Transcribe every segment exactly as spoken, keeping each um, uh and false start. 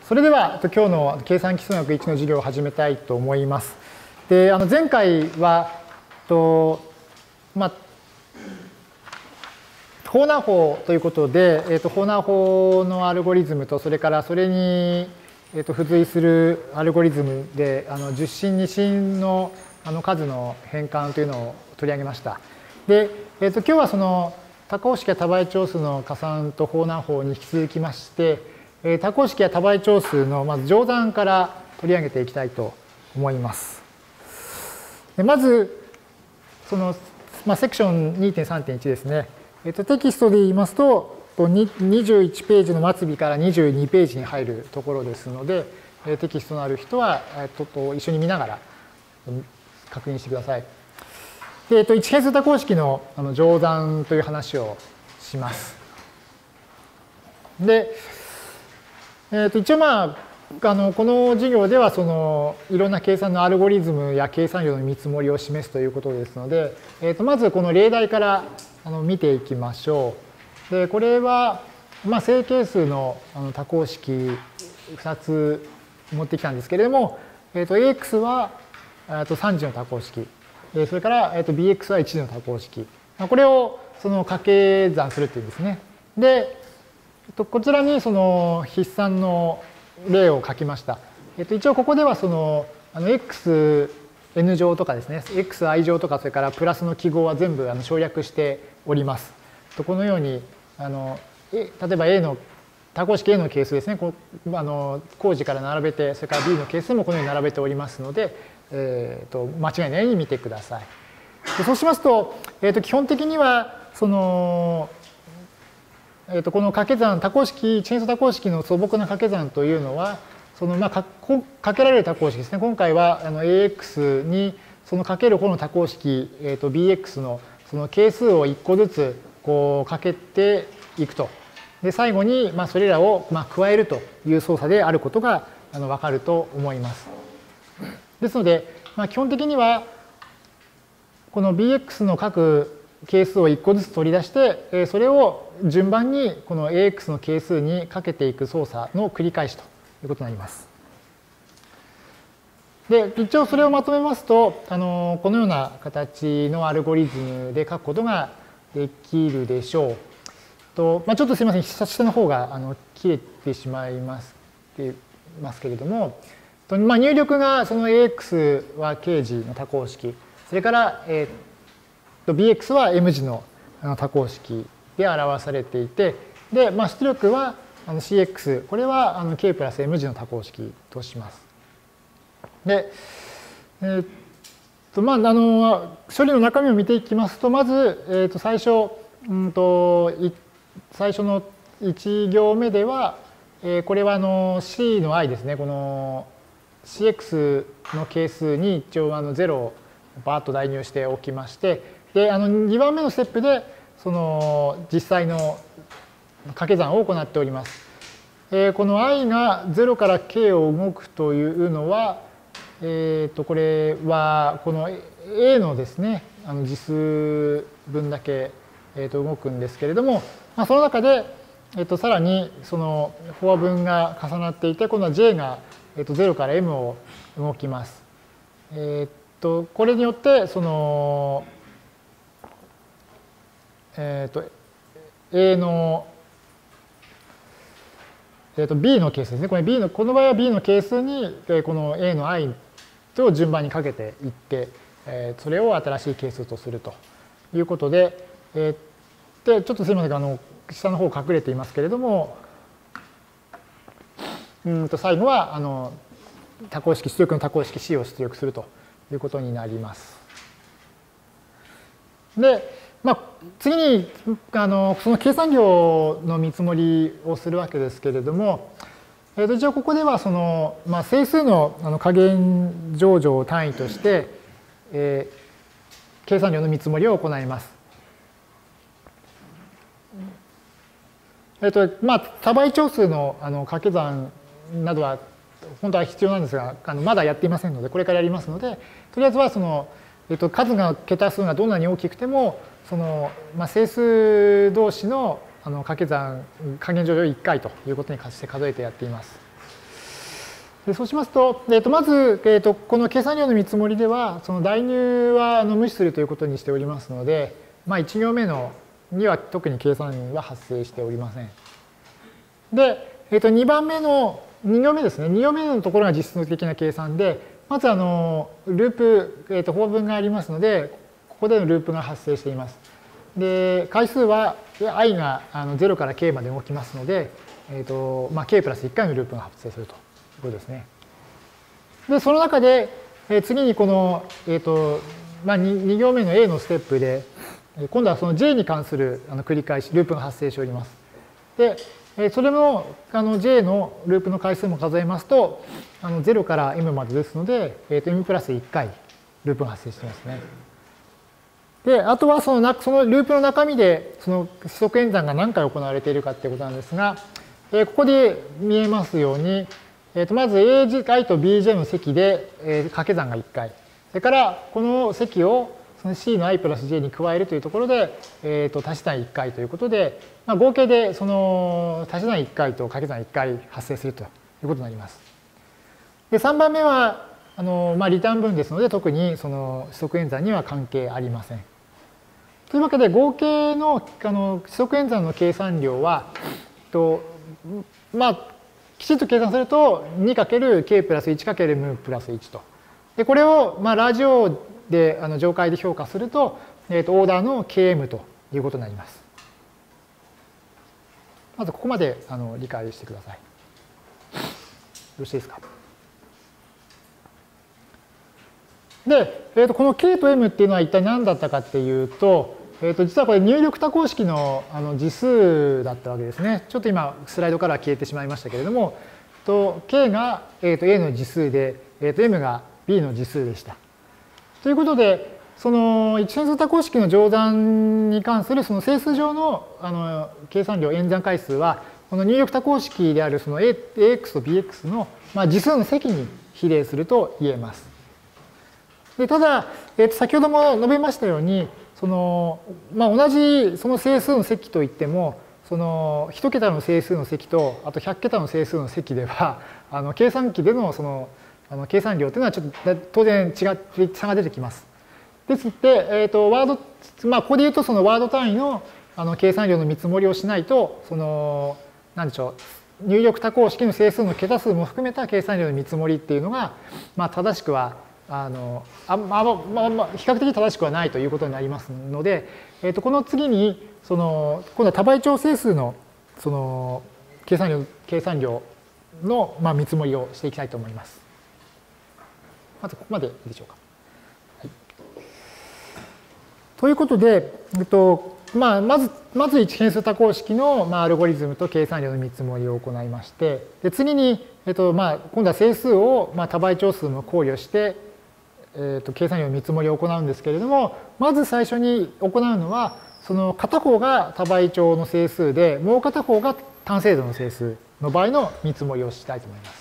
それでは今日の計算基数学いちの授業を始めたいと思います。で、あの前回はとまあホーナー法ということで、えー、とホーナー法のアルゴリズムとそれからそれに、えー、と付随するアルゴリズムであの十進二進のあの数の変換というのを取り上げました。で、えー、と今日はその多項式や多倍長数の加算とホーナー法に引き続きまして、えー、多項式や多倍長数のまず乗算から取り上げていきたいと思います。でまずその、まあ、セクション にてんさんてんいち ですね。えっと、テキストで言いますと、にじゅういちページの末尾からにじゅうにページに入るところですので、テキストのある人は、えっと、一緒に見ながら確認してください。で、えっと、一変数多項式のあの乗算という話をします。で、えっと、一応まあ、あのこの授業ではそのいろんな計算のアルゴリズムや計算量の見積もりを示すということですので、えっと、まずこの例題からあの見ていきましょう。で、これは、まあ、正係数のあの多項式ふたつ持ってきたんですけれども、えっと、エーエックス はえっとさん次の多項式、それからえっと ビーエックス はいち次の多項式。これをその掛け算するっていうんですね。で、えっと、こちらにその筆算の例を書きました。えっと、一応ここではそのあの xn 乗とかですね、xi 乗とかそれからプラスの記号は全部あの省略しております。このようにあの例えば A の多項式 A の係数ですね、こあの項次から並べて、それから B の係数もこのように並べておりますので、えー、と間違いないように見てください。でそうしますと、えー、と基本的にはそのえー、とこの掛け算、多項式、一変数多項式の素朴な掛け算というのは、そのまあかかけられる多項式ですね。今回はあの エーエックス にそのかける方の多項式、えー、と ビーエックス のその係数をいっこずつこうかけていくと。で、最後にまあそれらをまあ加えるという操作であることがあの分かると思います。ですので、まあ、基本的にはこの ビーエックス の各係数をいっこずつ取り出して、それを順番にこの エーエックス の係数にかけていく操作の繰り返しということになります。で、一応それをまとめますと、あのこのような形のアルゴリズムで書くことができるでしょう。とまあ、ちょっとすみません、下の方があの切れてしまいますますけれども、とまあ、入力がその エーエックス は K 次の多項式、それから、えービーエックス は M 次の多項式で表されていて、で、まあ、出力は シーエックス、これは K プラス M 次の多項式とします。で、えーっとまあ、あの処理の中身を見ていきますと、まず、えー、と最初、うんと、最初のいち行目では、えー、これはあの C の i ですね、この シーエックス の係数に一応あのゼロをバーッと代入しておきまして、で、あのにばんめのステップでその実際の掛け算を行っております。えー、この i がゼロから k を動くというのは、えー、とこれはこの A のですね、あの次数分だけ、えー、と動くんですけれども、まあ、その中で、えー、とさらにそのフォア分が重なっていて、今度は j が、えー、とゼロから m を動きます。えー、とこれによってそのえー、と A の、えー、と B の係数ですね。これ B の、この場合は B の係数にこの A の i と順番にかけていって、えー、それを新しい係数とするということで、えー、でちょっとすみませんが、あの下の方隠れていますけれども、うんと最後はあの多項式、出力の多項式 C を出力するということになります。で、まあ、次にあのその計算量の見積もりをするわけですけれども、えー、と一応ここではその、まあ、整数のあの加減乗除を単位として、えー、計算量の見積もりを行います。えーとまあ、多倍長数のあの掛け算などは本当は必要なんですが、あのまだやっていませんので、これからやりますので、とりあえずはその、えー、と数が桁数がどんなに大きくても、そのまあ、整数同士のあの掛け算加減乗除をいっかいということにして数えてやっています。 でそうしますと、えー、とまず、えー、とこの計算量の見積もりでは、その代入はあの無視するということにしておりますので、まあ、いち行目のには特に計算は発生しておりません。で、えー、とにばんめのに行目ですね。に行目のところが実質的な計算で、まずあのループ、えー、と法文がありますので、ここでのループが発生しています。で、回数は i があのゼロから k まで動きますので、えーとまあ、k プラスいっかいのループが発生するということですね。で、その中で、えー、次にこの、えーとまあ、に, に行目の A のステップで、今度はその J に関するあの繰り返し、ループが発生しております。で、それもあの J のループの回数も数えますと、あのゼロから M までですので、えー、と M プラスいっかいループが発生していますね。で、あとはそのそのループの中身でその指則演算が何回行われているかということなんですが、えー、ここで見えますように、えー、とまず エージェイ と ビージェイ の積で、えー、掛け算がいっかい。それからこの積をその C の i プラス j に加えるというところで、えー、と足し算いっかいということで、まあ、合計でその足し算いっかいと掛け算いっかい発生するということになります。で、さんばんめはあの、まあ、リターン分ですので、特にその指則演算には関係ありません。というわけで、合計のあの指則演算の計算量は、とまあ、きちっと計算すると にかける k プラス いちかける ム プラスいちと。で、これを、まあ、ラージ O であの上階で評価すると、えー、とオーダーの ケーエム ということになります。まずここまであの理解してください。よろしいですか。で、えー、とこの K と M っていうのは一体何だったかっていうと、えー、と実はこれ入力多項式のあの次数だったわけですね。ちょっと今スライドから消えてしまいましたけれども、と K が、えー、と A の次数で、えー、と M が B の次数でした。ということで、その一変数多項式の乗算に関するその整数上のあの計算量演算回数は、この入力多項式であるその エーエックス と ビーエックス の、まあ、次数の積に比例すると言えます。でただ、えー、と先ほども述べましたように、そのまあ、同じその整数の積といっても、そのいち桁の整数の積と、あとひゃく桁の整数の積では、あの計算機でのそのあの計算量というのはちょっと当然違って差が出てきます。ですので、えー、とワード、まあ、ここで言うとそのワード単位のあの計算量の見積もりをしないと、その何でしょう、入力多項式の整数の桁数も含めた計算量の見積もりっていうのが、まあ、正しくはあのあ、まあまあまあ、比較的正しくはないということになりますので、えー、とこの次にその今度は多倍長整数のその計算量計算量の、まあ、見積もりをしていきたいと思います。まずここまでいいでしょうか。はい、ということで、えっとまあ、まずまず一変数多項式の、まあ、アルゴリズムと計算量の見積もりを行いまして、で次に、えっとまあ、今度は整数を、まあ、多倍長数も考慮して、えっと計算量の見積もりを行うんですけれども、まず最初に行うのは、その片方が多倍長の整数で、もう片方が単精度の整数の場合の見積もりをしたいと思います。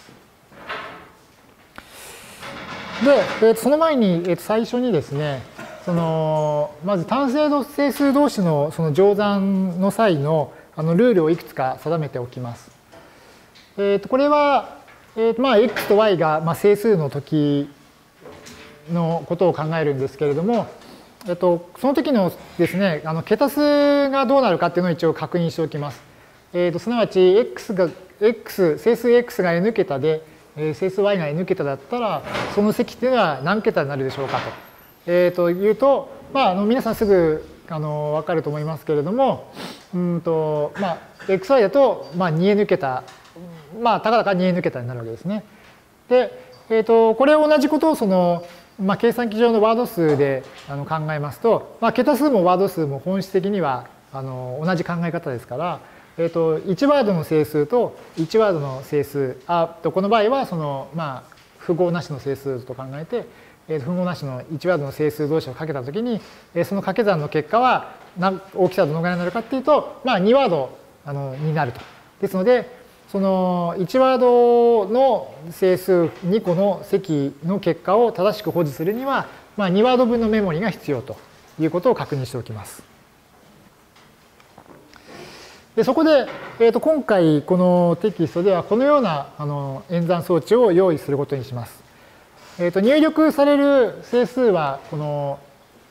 で、その前に最初にですね、そのまず単精度整数同士のその乗算の際のあのルールをいくつか定めておきます。えー、とこれは、えー、まあ x と y がまあ整数の時のことを考えるんですけれども、えっと、その時のですね、あの桁数がどうなるかっていうのを一応確認しておきます。えー、とすなわち x が x 整数 x が n 桁で整数 y が n 桁だったら、その積っていうのは何桁になるでしょうかと。えー、というと、まあ、あの皆さんすぐあの分かると思いますけれども、うんとまあ、エックスワイ だと、まあ、にエヌ 桁、まあ、たかだか にエヌ 桁になるわけですね。で、えー、とこれ同じことをその、まあ、計算機上のワード数であの考えますと、まあ、桁数もワード数も本質的にはあの同じ考え方ですから、えー、といちワードの整数といちワードの整数、あとこの場合はその、まあ、符号なしの整数と考えて、えー、符号なしのいちワードの整数同士をかけたときに、えー、その掛け算の結果は大きさはどのぐらいになるかっていうと、まあ、にワードあのになると。ですので、そのいちワードの整数にこの積の結果を正しく保持するには、まあ、にワード分のメモリが必要ということを確認しておきます。 でそこで、えー、と今回このテキストではこのようなあの演算装置を用意することにします。えー、と入力される整数はこの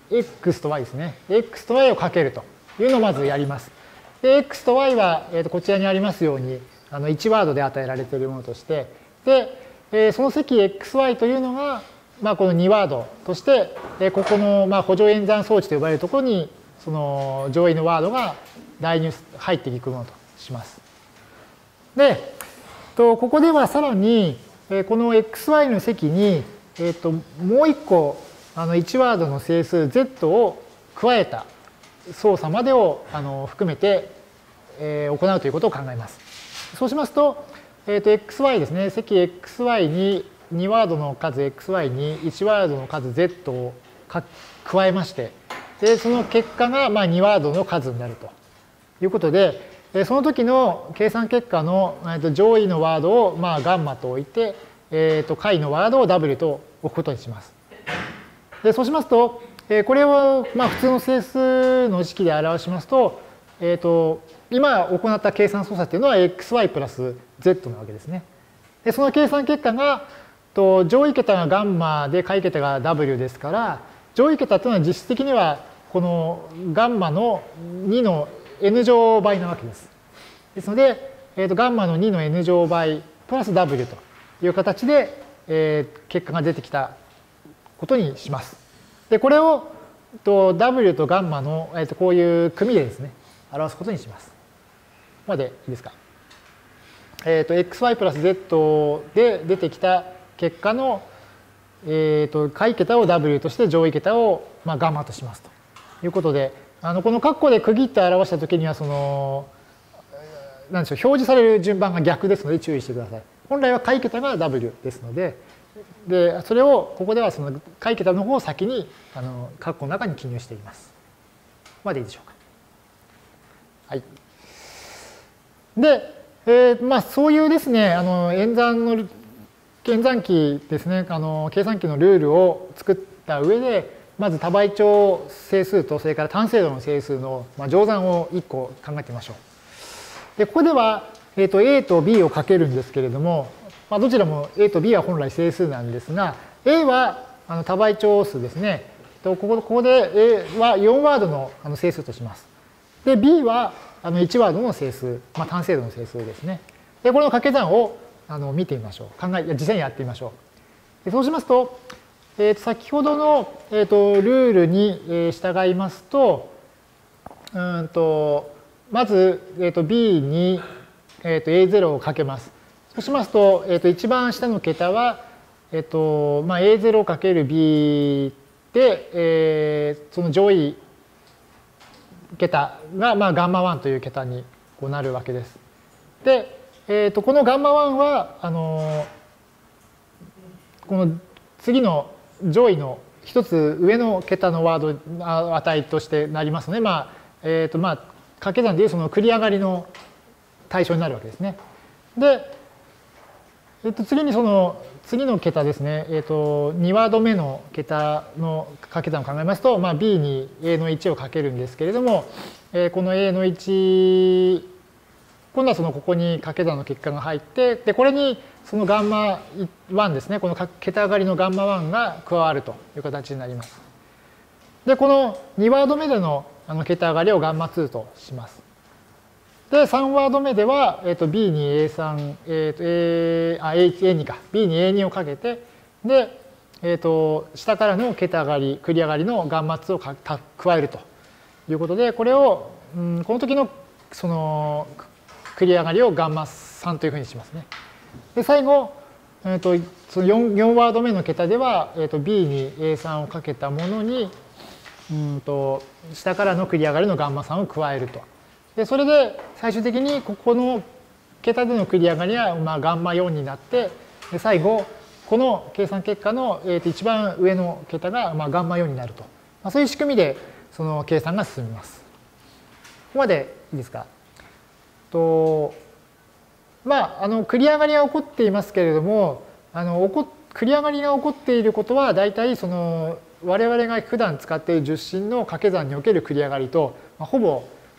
x と y ですね。x と y をかけるというのをまずやります。で x と y は、えー、とこちらにありますようにあのいちワードで与えられているものとして、で、えー、その積 xy というのが、まあ、このにワードとして、えー、ここの、まあ、補助演算装置と呼ばれるところにその上位のワードが代入入っていくものとします。で、とここではさらに、この xy の積に、えっと、もう一個あのいちワードの整数 z を加えた操作までをあの含めて、えー、行うということを考えます。そうしますと、えっと、xy ですね、積 xy ににワードの数 xy にいちワードの数 z を加えまして、でその結果がまあにワードの数になるということで、その時の計算結果の上位のワードをまあガンマと置いて、えー、と下位のワードを w と置くことにします。でそうしますと、これをまあ普通の整数の式で表しますと、えー、と今行った計算操作というのは xy プラス z なわけですね。でその計算結果がと上位桁がガンマで下位桁が w ですから、上位桁というのは実質的にはこのガンマのにの n 乗倍なわけです。ですので、えー、とガンマのにの n 乗倍プラス w という形で、えー、結果が出てきたことにします。でこれをと w とガンマの、えー、とこういう組でですね表すことにします。ここまでいいですか。えー、と xy プラス z で出てきた結果の、えー、と下位桁を w として上位桁を、まあ、ガンマとしますということで、あのこの括弧で区切って表したときにはその何でしょう、表示される順番が逆ですので注意してください。本来は下位桁が w ですので、でそれをここではその下位桁の方を先にあの括弧の中に記入しています。ここまでいいでしょうか。はい。で、えー、まあそういうですね、あの演算の演算機ですね、あの計算機のルールを作った上で、まず多倍長整数とそれから単精度の整数の乗算をいっこ考えてみましょう。でここでは、えー、と A と B をかけるんですけれども、まあ、どちらも A と B は本来整数なんですが、A はあの多倍長数ですね。ここここで A はよんワードのあの整数とします。で B はあのいちワードの整数、まあ、単精度の整数ですね。でこれの掛け算をあの見てみましょう。考え実際にやってみましょう。でそうしますと、えー、と先ほどの、えー、とルールに従いますと、うんとまず、えー、と B に、えー、と エーゼロ をかけます。そうしますと、えー、と一番下の桁は、えーとまあ、エーゼロかける ビー で、えー、その上位桁が、まあ、ガンマワンという桁にこうなるわけです。で、えー、とこのガンマワンはあのこの次の上位の一つ上の桁のワード値としてなりますので、まあえーとまあ、掛け算でいうその繰り上がりの対象になるわけですね。で、えー、と次にその次の桁ですね、えー、とにワード目の桁の掛け算を考えますと、まあ、B に A のいちをかけるんですけれども、えー、この A のいち今度はそのここに掛け算の結果が入って、でこれにそのガンマワンですね、この桁上がりのガンマワンが加わるという形になります。でこのにワード目でのあの桁上がりをガンマツーとします。でさんワード目では、えー、と B に エースリー、えーと A、あ エーに か B に エーに をかけて、で、えー、と下からの桁上がり繰り上がりのガンマツーをか加えるということで、これを、うん、この時のその繰り上がりをガンマさんというふうにしますね。で最後、えー、とその 4, よんワード目の桁では、えー、と B に エースリー をかけたものに、うんと下からの繰り上がりのガンマさんを加えると。でそれで最終的にここの桁での繰り上がりはまあガンマよんになって、で最後この計算結果の、えー、と一番上の桁がまあガンマよんになると、まあ、そういう仕組みでその計算が進みます。ここまでいいですか。とまあ、あの繰り上がりが起こっていますけれども、あの起こ繰り上がりが起こっていることは大体その我々が普段使っている十進の掛け算における繰り上がりと、まあ、ほぼ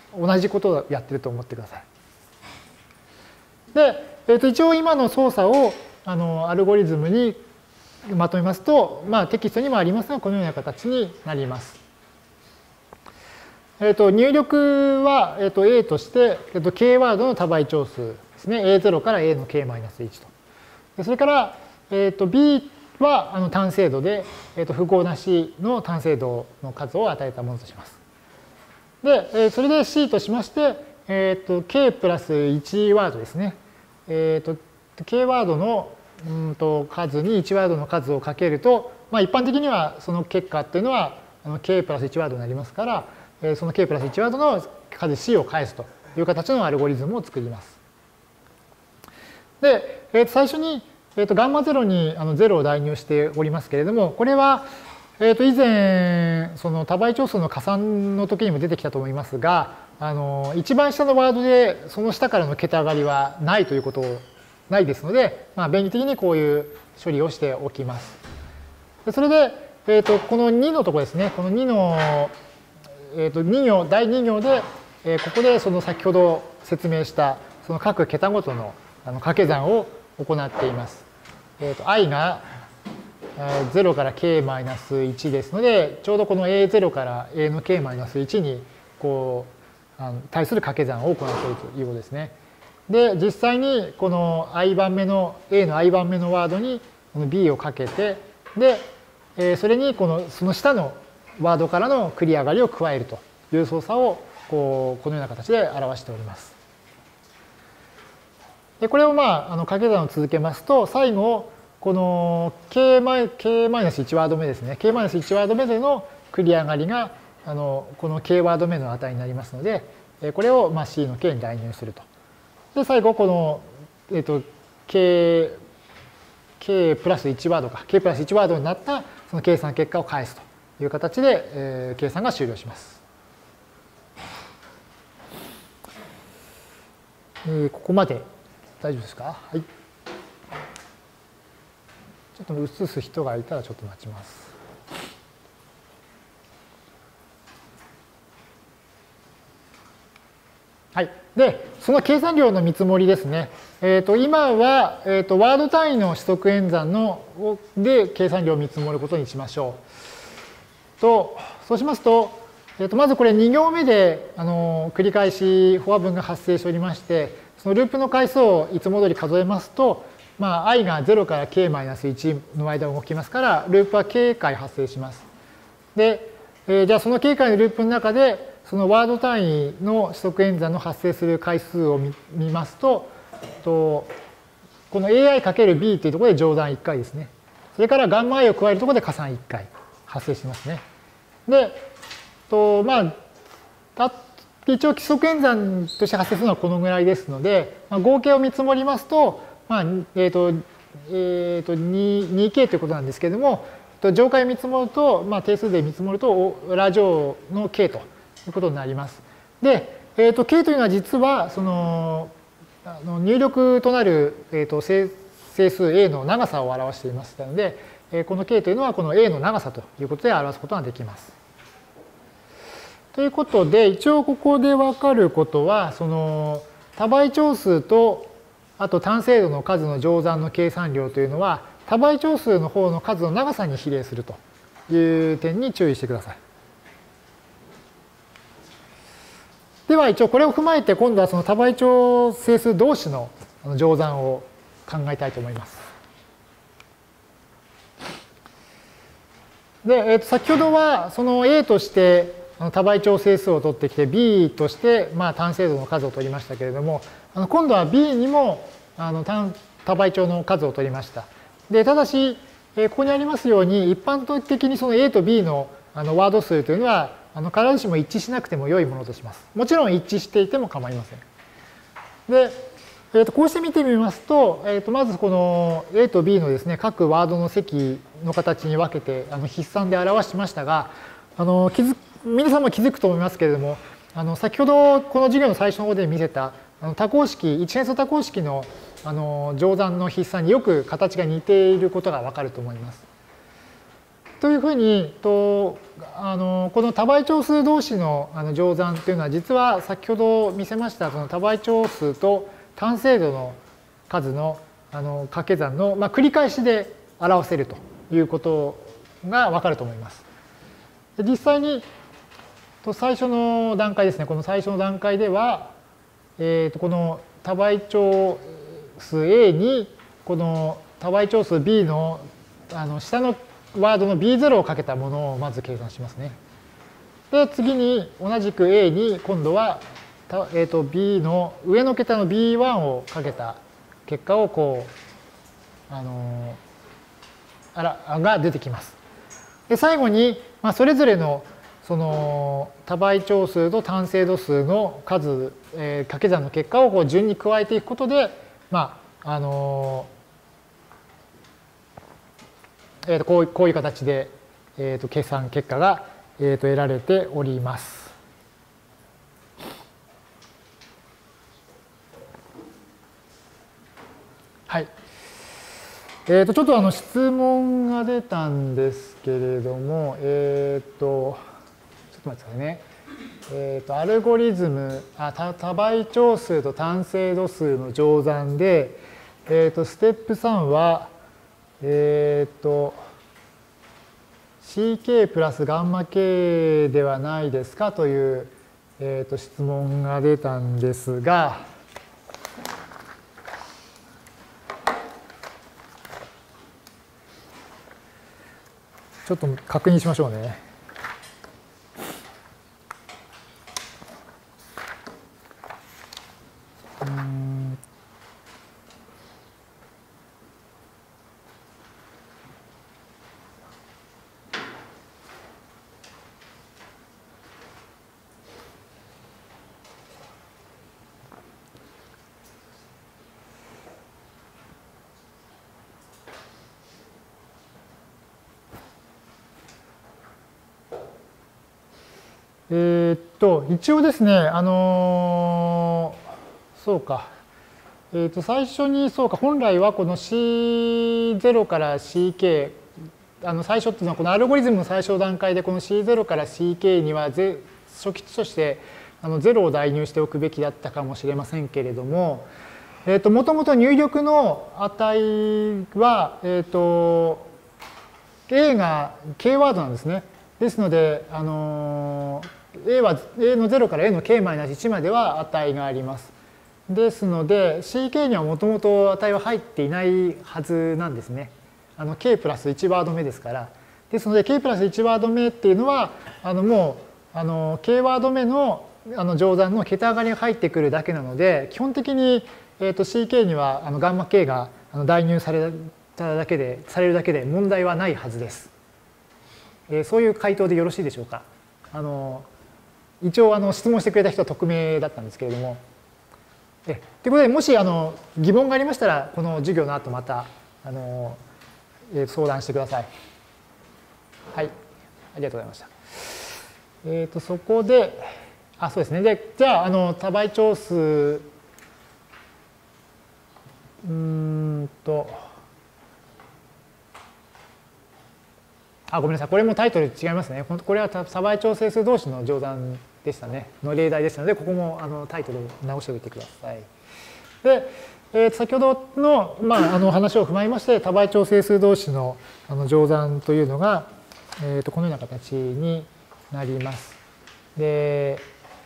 同じことをやってると思ってください。で、えー、と一応今の操作をあのアルゴリズムにまとめますと、まあ、テキストにもありますが、このような形になります。えー、と入力は、えー、と A として、えー、と K ワードの多倍長数ですね。エーゼロ から A の K-マイナスいちと。でそれから、えー、と B はあの単精度で、えー、と符号なしの単精度の数を与えたものとします。で、えー、それで C としまして、えー、と K プラスいちワードですね。えー、と K ワードのうんと数にいちワードの数をかけると、まあ、一般的にはその結果っていうのはあの K プラスいちワードになりますから、えー、その K プラスいちワードの数 C を返すという形のアルゴリズムを作ります。で、えー、と最初に、えー、とガンマゼロにあのゼロを代入しておりますけれども、これは、えー、と以前その多倍長数の加算の時にも出てきたと思いますが、あの一番下のワードでその下からの桁上がりはないということをないですので、まあ、便利的にこういう処理をしておきます。でそれで、えー、とこのにのところですね、このにの、えー、とに行、だいに行で、えー、ここでその先ほど説明したその各桁ごとのあの掛け算を行っています。えー、と i がゼロから K マイナスいちですので、ちょうどこの エーゼロ から A の K マイナスいちにこうあの対する掛け算を行っているということですね。で、実際にこの i 番目の A の i 番目のワードにこの B をかけて、で、それにこのその下のワードからの繰り上がりを加えるという操作をこうこのような形で表しております。で、これをまああの掛け算を続けますと、最後この K マイナスいちワード目ですね。K マイナスいちワード目での繰り上がりがあのこの K ワード目の値になりますので、これをまあ C の K に代入すると。で、最後この、えっと、K、K プラスいちワードか、K プラスいちワードになったその計算結果を返すという形で、えー、計算が終了します。えー、ここまで大丈夫ですか？はい。ちょっと映す人がいたらちょっと待ちます。はい。で、その計算量の見積もりですね。えー、と今は、えー、とワード単位の指則演算ので計算量を見積もることにしましょう。とそうしますと、えー、とまずこれに行目であの繰り返しフォア文が発生しておりまして、そのループの回数をいつも通り数えますと、まあ、i がゼロから K マイナスいちの間を動きますから、ループは K 回発生します。で、えー、じゃあその K 回のループの中で、そのワード単位の指則演算の発生する回数を 見, 見ますと、とこの エーアイ× B というところで乗算いっかいですね。それからガンマ i を加えるところで加算いっかい発生しますね。で、とまあ、一応規則演算として発生するのはこのぐらいですので、まあ、合計を見積もりますと、まあえーとえー、と にケー ということなんですけれども、乗解を見積もると、まあ、定数で見積もるとラ乗の K ということになります。で、えー、と K というのは実はそのあの入力となる、えー、と整数 A の長さを表していましたので、えー、この K というのはこの A の長さということで表すことができます。ということで、一応ここで分かることは、その多倍長数とあと単精度の数の乗算の計算量というのは、多倍長数の方の数の長さに比例するという点に注意してください。では一応これを踏まえて、今度はその多倍長整数同士の乗算を考えたいと思います。で、えー、と先ほどはその A として多倍長整数を取ってきて B としてまあ単精度の数を取りましたけれども、あの今度は B にもあの単多倍長の数を取りました。でただし、えー、ここにありますように、一般的にその A と B のあのワード数というのはあの必ずしも一致しなくても良いものとします。もちろん一致していても構いません。で、えー、とこうして見てみますと、えー、とまずこの A と B のですね、各ワードの積の形に分けてあの筆算で表しましたが、あの気づ皆さんも気づくと思いますけれども、あの先ほどこの授業の最初の方で見せたあの多項式、一変数多項式のあの乗算の筆算によく形が似ていることが分かると思います。 というふうにとあのこの多倍長数同士のあの乗算というのは実は先ほど見せましたその多倍長数と単精度の数のあの掛け算の、まあ、繰り返しで表せるということが分かると思います。で実際にと最初の段階ですね、この最初の段階では、えー、とこの多倍長数 A にこの多倍長数 B の、あの下のワードの ビーゼロ をかけたものをまず計算しますね。で、次に同じく A に今度は、えー、と B の上の桁の ビーワン をかけた結果をこう、あのあらが出てきます。で、最後に、まあ、それぞれのその多倍長数と単精度数の数、えー、掛け算の結果をこう順に加えていくことで、まああのーえー、とこうこういう形で、えー、と計算結果が、えー、と得られております。はい。えー、とちょっとあの質問が出たんですけれども、えっ、ー、とちょっと待ってくださいね。えっ、ー、とアルゴリズムあ多多倍長数と単精度数の乗算で、えっ、ー、とステップさんはえっ、ー、と シーケー プラスガンマ K ではないですかという、えー、と質問が出たんですが、ちょっと確認しましょうね。うんえー、っと、一応ですね、あのー、そうか、えー、っと、最初に、そうか、本来はこの シーゼロ から シーケー、あの最初っていうのは、このアルゴリズムの最初の段階で、この シーゼロ から シーケー には初期値としてあのゼロを代入しておくべきだったかもしれませんけれども、えー、っと、もともと入力の値は、えー、っと、A が K ワードなんですね。ですので、あのー、A は A のゼロから A の K マイナスいちまでは値があります。ですので シーケー にはもともと値は入っていないはずなんですね。あの K プラスいちワード目ですから。ですので K プラスいちワード目っていうのはあのもうあの K ワード目のあの乗算の桁上がりが入ってくるだけなので基本的に、えー、と シーケー にはあのガンマ K があの代入されただけでされるだけで問題はないはずです。えー、そういう回答でよろしいでしょうか。あの一応あの質問してくれた人は匿名だったんですけれども。えということでもしあの疑問がありましたらこの授業の後またあの、えー、相談してください。はい、ありがとうございました。えっ、ー、とそこであそうですね。でじゃああの多倍長数うーんとあ、ごめんなさい。これもタイトル違いますね。これは多倍長整数同士の乗算でしたね。の例題でしたので、ここもあのタイトル直しておいてください。で、えー、先ほどの、まあ、あの話を踏まえまして、多倍長整数同士のあの乗算というのが、えー、とこのような形になります。で、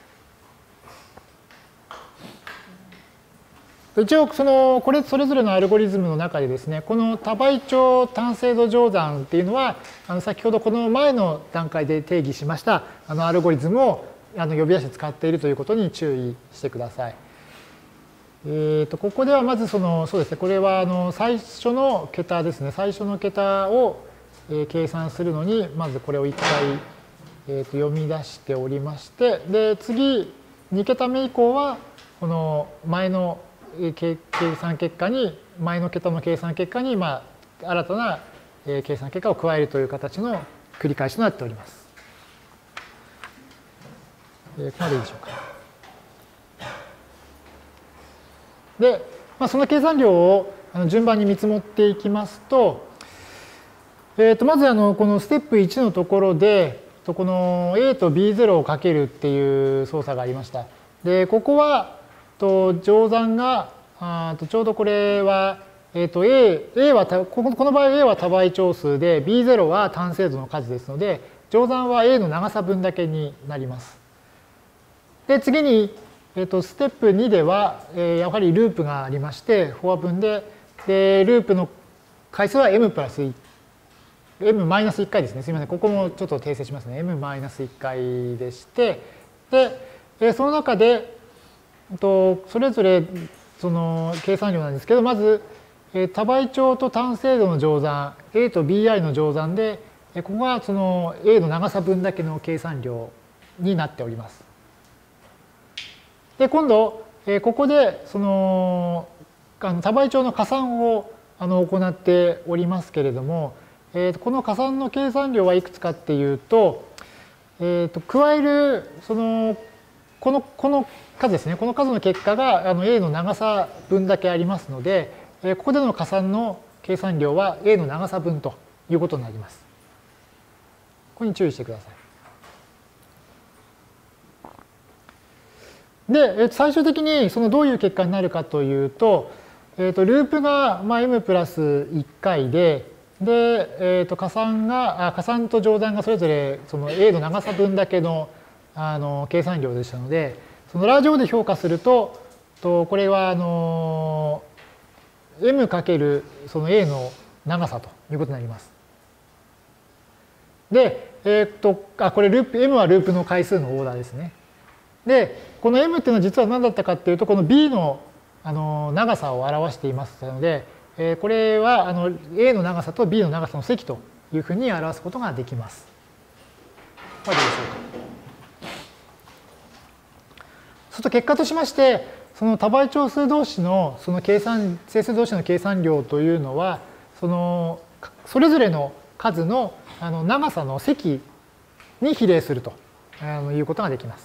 一応そのこれそれぞれのアルゴリズムの中でですねこの多倍長単精度乗算っていうのはあの先ほどこの前の段階で定義しましたあのアルゴリズムをあの呼び出して使っているということに注意してください。えー、とここではまずそのそうですねこれはあの最初の桁ですね最初の桁を計算するのにまずこれをいっかいえーと読み出しておりましてで次に桁目以降はこの前の計算結果に前の桁の計算結果にまあ新たな計算結果を加えるという形の繰り返しとなっております。ここまでいいでしょうか。で、まあ、その計算量を順番に見積もっていきますと、 えー、とまずあのこのステップいちのところで、この A と ビーゼロ をかけるっていう操作がありました。で、ここはと乗算が、あとちょうどこれは、えー、と A, A はこの場合 A は多倍長数で ビーゼロ は単精度の数ですので、乗算は A の長さ分だけになります。で、次に、えー、とステップにでは、えー、やはりループがありまして、フォア分で、でループの回数は M プラスいち。M マイナスいっかいですね。すみません。ここもちょっと訂正しますね。M マイナスいっかいでして、で、その中で、それぞれその計算量なんですけど、まず、多倍長と単精度の乗算、A と ビーアイ の乗算で、ここがその A の長さ分だけの計算量になっております。で、今度、ここでその多倍長の加算を行っておりますけれども、えー、とこの加算の計算量はいくつかっていうと、えー、と加えるそのこのこの数ですね、この数の結果があの A の長さ分だけありますので、えー、ここでの加算の計算量は A の長さ分ということになります。ここに注意してください。で、最終的にそのどういう結果になるかというと、えー、とループがまあ M プラスいっかいで、で、えー、と加算があ加算と乗算がそれぞれその A の長さ分だけの、あの計算量でしたので、そのラージオで評価すると、とこれはあの M かけるその A の長さということになります。で、えー、とあこれループ M はループの回数のオーダーですね。で、この M っていうのは実は何だったかっていうと、この B の、あの長さを表していますので、これはあの A の長さと B の長さの積というふうに表すことができます。どうでしょうか。そうすると結果としまして、その多倍長数同士のその計算整数同士の計算量というのは、そのそれぞれの数のあの長さの積に比例するということができます。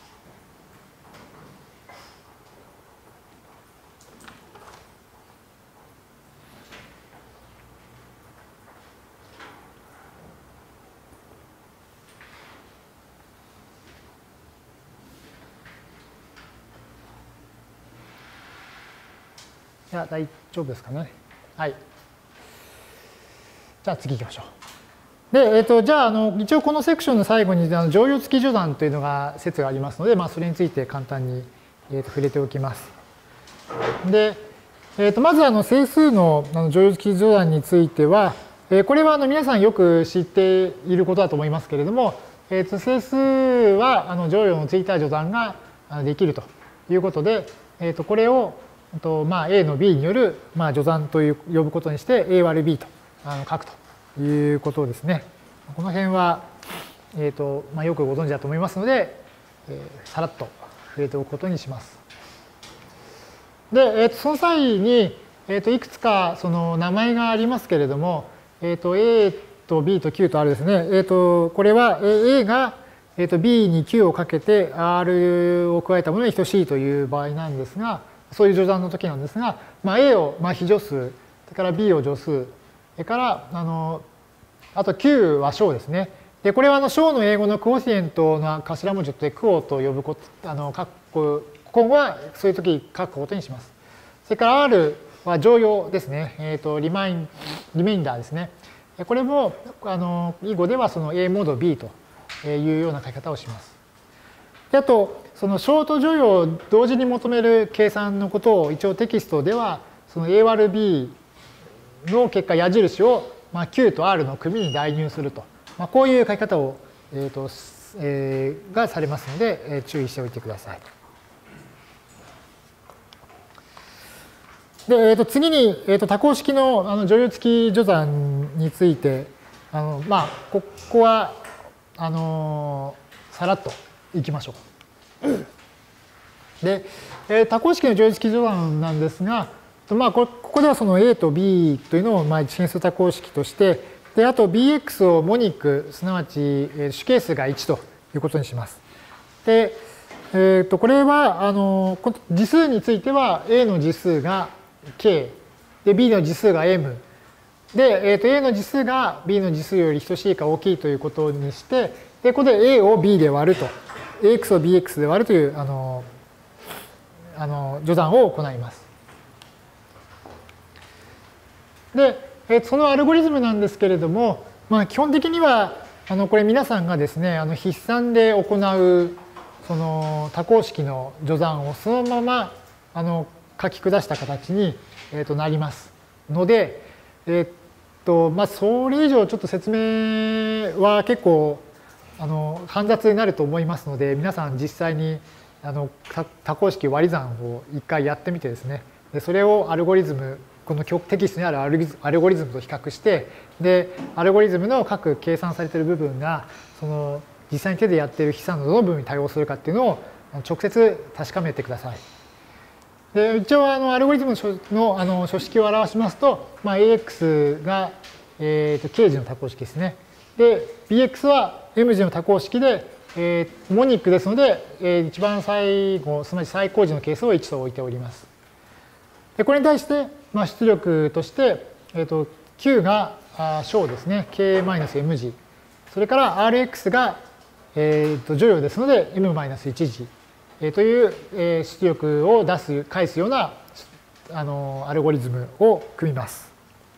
いや、大丈夫ですかね。はい。じゃあ次行きましょう。で、えー、とじゃあ、あの一応このセクションの最後にあの乗用付き序断というのが説がありますので、まあ、それについて簡単に、えー、と触れておきます。で、えー、とまずあの整数のあの乗用付き序断については、えー、これはあの皆さんよく知っていることだと思いますけれども、えー、と整数はあの乗用のついた序断ができるということで、えー、とこれをとまあ、A の B によるまあ序断という呼ぶことにして A 割る B とあの書くということですね。この辺は、えーとまあ、よくご存知だと思いますので、えー、さらっと触れておくことにします。で、えー、とその際に、えー、といくつかその名前がありますけれども、えー、と A と B と Q と R ですね。えー、とこれは A が、えー、と B に Q をかけて R を加えたものに等しいという場合なんですが、そういう序断の時なんですが、まあ、A をまあ非助数、それから B を助数、それからあのあと Q は小ですね。で、これはあの小の英語のクオシエントの頭文字でクオと呼ぶこと、あの書く今後はそういう時書くことにします。それから R は常用ですね。えっとリマインリメインダーですね。これもあの囲碁ではその A モード B というような書き方をします。であとそのショート乗用を同時に求める計算のことを一応テキストではその A 割る B の結果矢印をまあ Q と R の組に代入すると、まあ、こういう書き方を、えーとえー、がされますので、えー、注意しておいてください。で、えー、と次に、えー、と多項式のあの乗用付き序断についてあの、まあ、ここはあのー、さらっといきましょう。で、えー、多項式の乗用付き序断なんですが、まあ、ここではその A と B というのをまあ一変数多項式として、であと ビーエックス をモニック、すなわち主係数がいちということにします。で、えー、とこれはあの次数については A の次数が K、で B の次数が M、 で、えー、と A の次数が B の次数より等しいか大きいということにして、でここで A を B で割ると、エーエックス を ビーエックス で割るというあのあの序算を行います。で、えー、そのアルゴリズムなんですけれども、まあ、基本的にはあのこれ皆さんがですね、あの筆算で行うその多項式の序算をそのままあの書き下した形に、えー、となりますので、えーっとまあ、それ以上ちょっと説明は結構あの煩雑になると思いますので、皆さん実際にあの多項式割り算を一回やってみてですね、でそれをアルゴリズム、このテキストにあるアルゴリズムと比較して、でアルゴリズムの各計算されている部分がその実際に手でやっている筆算のどの部分に対応するかっていうのを直接確かめてください。で一応あのアルゴリズムのあの書式を表しますと、まあ、エーエックス が、えー、と K 次の多項式ですね。で ビーエックス は M 次の多項式で、えー、モニックですので、えー、一番最後、すなわち最高次の係数をいちと置いております。でこれに対して、まあ、出力として、えー、と Q が小ですね、K-エム 次。それから アールエックス が、えー、と乗用ですので エムマイナスいち 次。という出力を出す、返すようなあのアルゴリズムを組みます。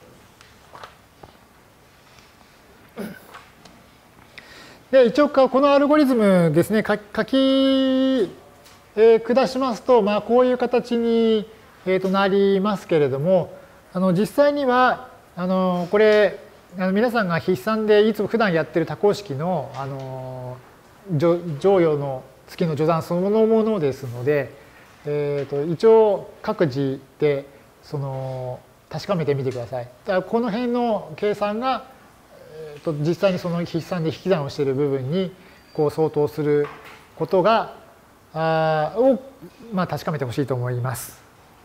で一応このアルゴリズムですね、書き下しますと、まあ、こういう形にとなりますけれども、あの実際にはあのこれあの皆さんが筆算でいつも普段やってる多項式のあの乗用の月の序算そのものですので、えー、と一応各自でその確かめてみてください。だからこの辺の計算が、えー、と実際にその筆算で引き算をしている部分にこう相当することがあを、まあ、確かめてほしいと思います。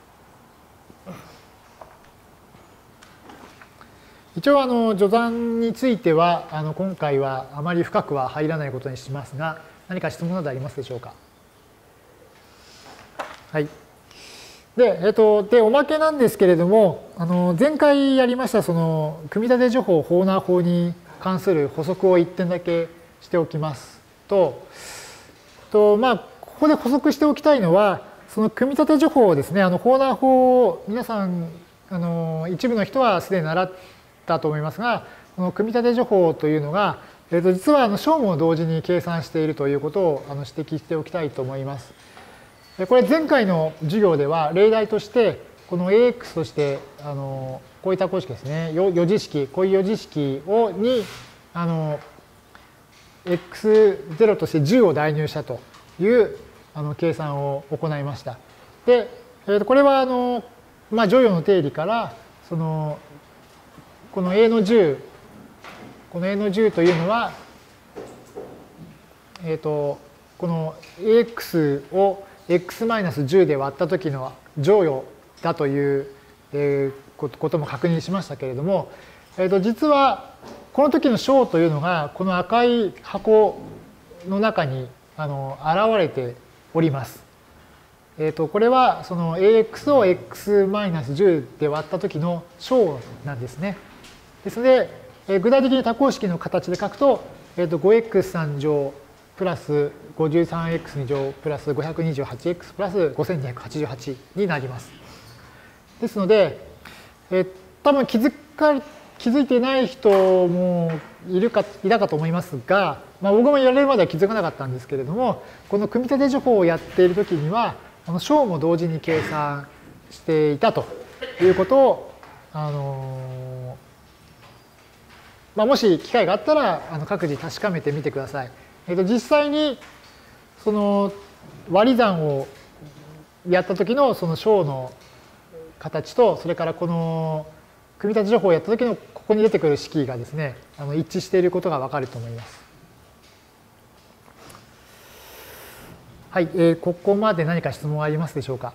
一応あの序算についてはあの今回はあまり深くは入らないことにしますが、何か質問などありますでしょうか。はい。で、えっと、で、おまけなんですけれども、あの前回やりましたその組み立て除法ホーナー法に関する補足をいってんだけしておきますと、とまあここで補足しておきたいのは、その組み立て除法をですね、あのホーナー法を皆さんあの一部の人はすでに習ったと思いますが、この組み立て除法というのがえー、と実はあの小も同時に計算しているということをあの指摘しておきたいと思います。これ前回の授業では例題としてこの エーエックス としてあのこういった公式ですね、余次式、こういう余次式をにあの エックスゼロ としてじゅうを代入したというあの計算を行いました。で、えー、とこれはあの、まあ、乗用の定理からそのこの A のじゅうこの A のじゅうというのは、えー、とこの エーエックス を エックスマイナスじゅう で割った時の乗用だという、えー、ことも確認しましたけれども、えー、と実はこの時の小というのがこの赤い箱の中にあの現れております。えー、とこれはその エーエックス を エックスマイナスじゅう で割った時の小なんですね。ですので具体的に多項式の形で書くと、えー、と ごエックスさん 乗プラス ごじゅうさんエックスに 乗プラス ごひゃくにじゅうはちエックス プラス ごせんにひゃくはちじゅうはちになります。ですので、えー、多分気づか気づいていない人もいるかいたかと思いますが、まあ、僕もやられるまでは気づかなかったんですけれども、この組み立て除法をやっているときにはこの小も同時に計算していたということをあのーまあ、もし機会があったらあの各自確かめてみてください。えー、と実際にその割り算をやった時のその小の形と、それからこの組み立て情報をやった時のここに出てくる式がですね、あの一致していることがわかると思います。はい、えー、ここまで何か質問ありますでしょうか。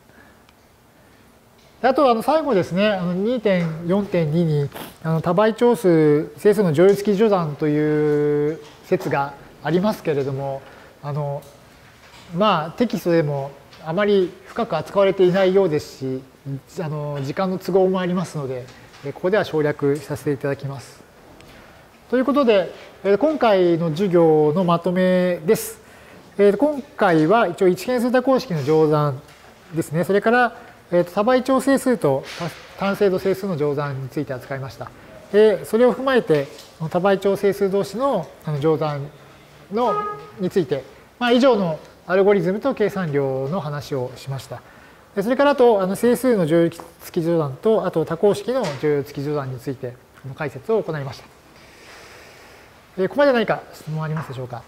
あとあの最後ですね、にてんよんてんに にあの多倍長数整数の乗用付き序算という説がありますけれども、あのまあテキストでもあまり深く扱われていないようですし、あの時間の都合もありますので、 ここでは省略させていただきます。ということで、今回の授業のまとめです。今回は一応一変数多項式の乗算ですね。それから、多倍調整数と単精度整数の乗算について扱いました。それを踏まえて、多倍調整数同士の乗算のについて、まあ、以上のアルゴリズムと計算量の話をしました。それからあと、あの整数の乗用付き乗算と、あと多項式の乗用付き乗算について解説を行いました。ここまで何か質問ありますでしょうか。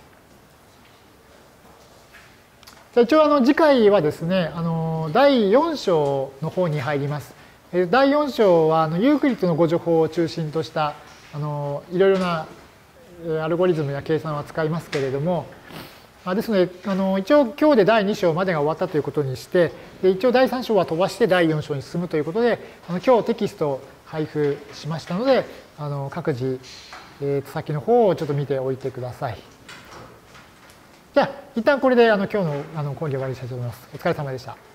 じゃあ一応あの次回はですね、あのだいよん章の方に入ります。だいよん章はあのユークリッドのご助法を中心としたあのいろいろなアルゴリズムや計算を扱いますけれども、ですのであの一応今日でだいに章までが終わったということにして、で一応だいさん章は飛ばしてだいよん章に進むということで、あの今日テキストを配布しましたので、あの各自、えー、先の方をちょっと見ておいてください。じゃあ一旦これであの今日のあの講義を終わりにしたいと思います。お疲れ様でした。